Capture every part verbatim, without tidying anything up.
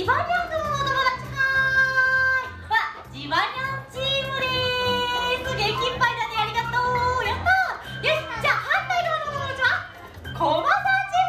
ジバニャンのお友達はーい。わ、ジバニャンチームでーす。元気いっぱいだね、ありがとう。やったー。よし、じゃあ反対側のお友達はコマさんチ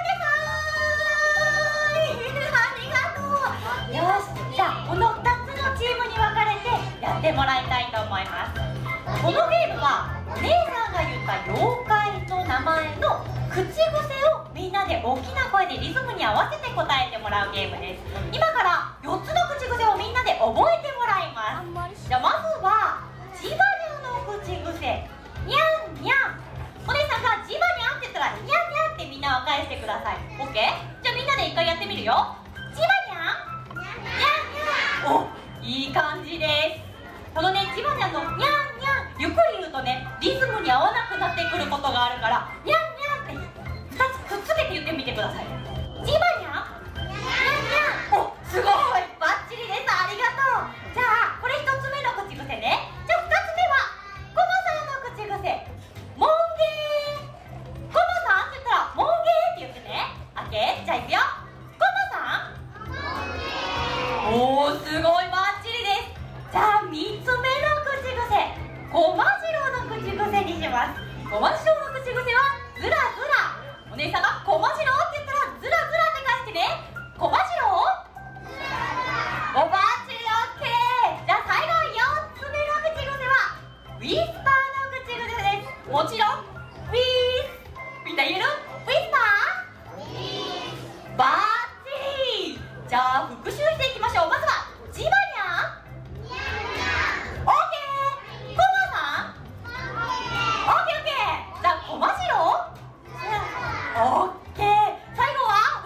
ームではーい。ありがとう。よし、じゃあこのふたつのチームに分かれてやってもらいたいと思います。このゲームはお姉さんが言った妖怪の名前の口癖をみんなで大きな声でリズムに合わせて答えてもらうゲームです。今からよっつの口癖をみんなで覚えてもらいます。じゃあまずはジバニャンの口癖、ニャンニャン。お姉さんがジバニャンって言ったらニャンニャンってみんなは返してください。 OK？ じゃあみんなで一回やってみるよ。ジバニャンニャンニャン。お、いい感じです。このね、ジバニャンのニャンニャン、ゆっくり言うとね、リズムに合わなくなってくることがあるから、ニャンニャンってふたつくっつけて言ってみてください。ジバニャンニャンニャン。お、すごい、バッチリです。ありがとう。じゃあこれひとつめの口癖ね。じゃあふたつめはコマさんの口癖、モンゲー。コマさんって言ったらモンゲーって言ってね。オッケー。じゃあいくよ。コマさんモンゲー。おー、すごい、バッチリです。じゃあみっつめの口癖、コマジロの口癖にします。コマジロの口癖はズラズラ。お姉さんがコマジロって言ったらズラズラって返してね。コマジロズラズラ。お、バッチリ。 OK。 じゃあ最後よっつめの口癖はウィスパーの口癖です。もちろんウィース。みんな言える？ウィスパーウィース。バッチリ。じゃあ復習していきましょう。まずはジバニャンオーケー。コマさんオーケーオーケー。じゃあコマジロオッケー。最後はウィ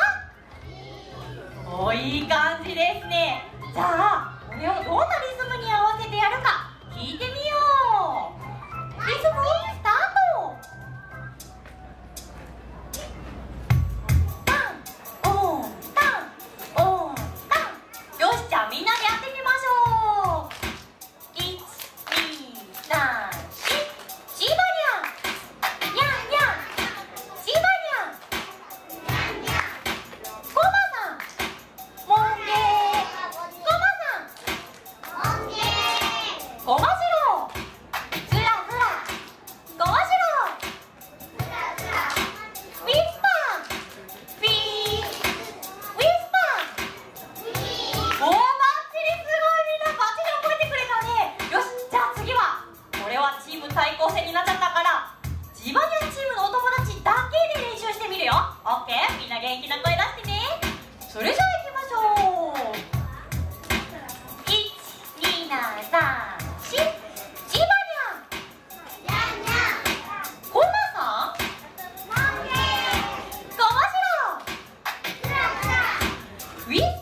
スパー。おー、いい感じですね。じゃあこれをどんなリズムに合わせてやるか聞いてみよう。リズムスタート。タンオンタンオンタン。よし、じゃあみんなでやってみましょう。コマジロズラズラ。コマジロズラズラ。ウィスパーウィー。ウィスパーウィー。おー、バッチリ。すごい。みんなバッチリ覚えてくれたね。よし、じゃあ次はこれはチーム対抗戦になっちゃったからジバニャンチームのお友達だけで練習してみるよ。 OK？ みんな元気な声出してね。それじゃあいきましょう。いちになさんジバニャンニャンニャン。コマさんモンゲー。コマジロズラズラ。ウィス